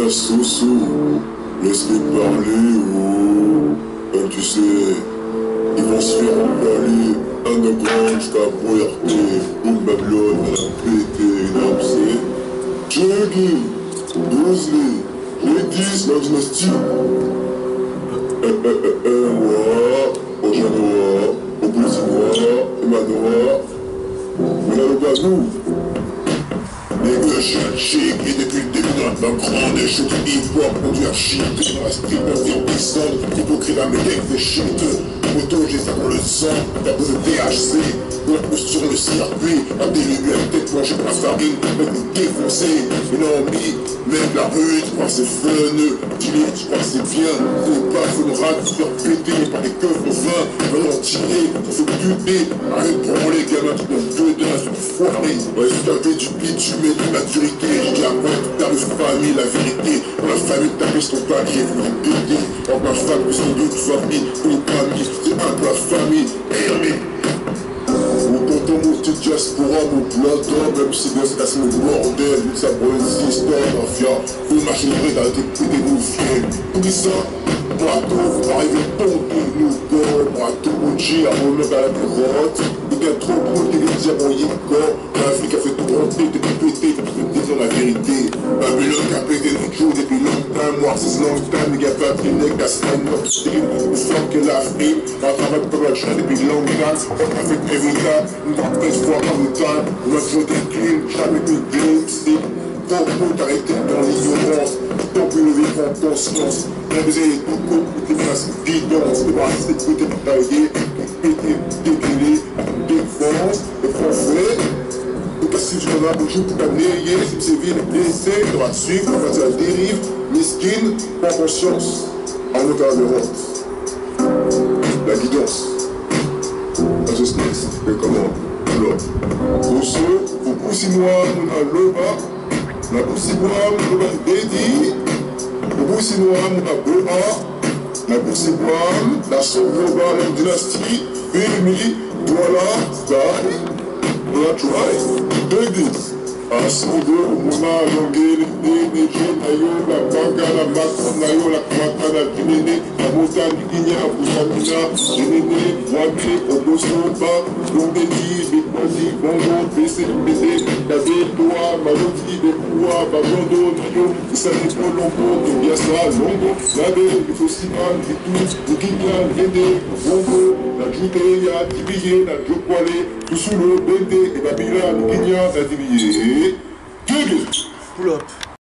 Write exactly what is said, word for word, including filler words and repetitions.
Soso, laisse-les parler, oh. Comme tu sais, ils vont se faire emballer. Underground jusqu'à Boyarté, Boom Babylone, Madame Pété, Nam C. Juggy, Bosley, Ladies, la dynastie. Eh eh eh eh, moi, Ojanoa, Obosinoa, Emanoa. Voilà le gazou. Les gars, je suis un chic, et depuis le début dans la grande échec du hip-hop, conduit à shit, dans la street, on vient descendre, hypocrite la médaille fait shit. Moto, j'ai ça dans le sang, t'as besoin de T H C, on la pousse sur le circuit, un début à tête, moi j'ai pas farine, mec nous défoncer, une envie, même la rue, tu crois que c'est fun, tu dis, tu crois que c'est bien, faut pas, faut une rate, se faire péter par des keufs au vin, venant tirer, on se buter, arrête de prendre les gamins, tu donnes deux d'un, c'est du foiré, ouais, si t'avais du bitume, de maturité, je dis à quoi, tu perds de famille, la vérité, dans la famille, t'as pris ton papier, vous le péter, en ma femme, que son deux famille, pour les familles, c'est un peu la famille, et mon tonton, mon petit diaspora, mon plateau, même si c'est assez mon bordel, vu que ça prend une histoire, mafia, faut marcher le vrai, d'arrêter de péter nos fiers. Oublie ça, brato, vous arrivez pomper nous gars, brato, Moji, à mon mec à la grotte, il y a trop de monde qui vient dire mon yécor, l'Afrique a fait tout rentrer, t'es tout pété, t'es tout pété dans la vérité. Babylone qui a pété notre jour depuis longtemps, moi c'est longtemps, les gars, pas pris nec, la semaine, notre style, le sang que l'Afrique, on travaille pas mal de choses depuis longtemps, on a fait every time, nous avons treize fois par le temps, on a toujours des clean, jamais plus glimpse, tant pour t'arrêter dans l'ignorance, tant pour lever en conscience, on a besoin de beaucoup, de façon guidance, de voir ces côtés taillés, de péter, dégueuler, défense, de français. Donc si tu m'en as toujours pour t'amener, si c'est ville blessé, tu dois suivre, on va dire la dérive, mesquine, prends conscience, en notre avérance. La guidance. La justice, et comment? Alors, pour ceux, pour Poussinois, on a le bas, la Poussinois, on a le dédi, pour Poussinois, on a le bas, la Poussinois, la Sauve-Roba, la dynastie, Bémi, Douala, Zahari, on a Try, Dédi. Assondo, Mona, Longé, Néné, Nayo, la Banga, la Macron, Nayo, la Kwata, la Guinée, la Montagne, Guinea, Bousamina, Généné, Wamé, Obosoba, Longédi, Békwadi, Bongo, B C B D, David, Doa, Maloti, Bekoua, Babondo, Nayo, Isani, Polongo, Tobiasa, Longo, Nabe, Fosima, Vitou, Guinea, Guédé, Bongo, la Jutéa, Dibiye, la Djokwale, Toussoulou, Bende, et Babila, Guinea, la Dibiye. Pull up.